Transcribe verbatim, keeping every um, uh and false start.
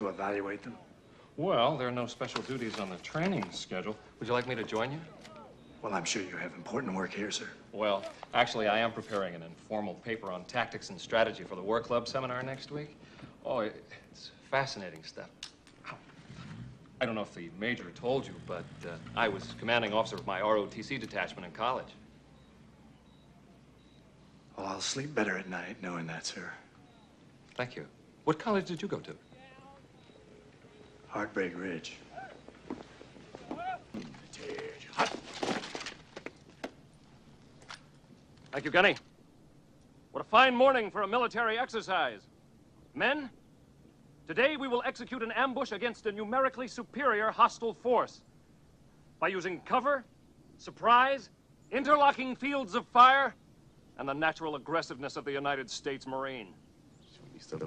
to evaluate them? Well, there are no special duties on the training schedule. Would you like me to join you? Well, I'm sure you have important work here, sir. Well, actually, I am preparing an informal paper on tactics and strategy for the War Club seminar next week. Oh, it's fascinating stuff. I don't know if the major told you, but uh, I was commanding officer of my R O T C detachment in college. Well, I'll sleep better at night knowing that, sir. Thank you. What college did you go to? Heartbreak Ridge. Thank you, Gunny. What a fine morning for a military exercise. Men, today we will execute an ambush against a numerically superior hostile force by using cover, surprise, interlocking fields of fire, and the natural aggressiveness of the United States Marine.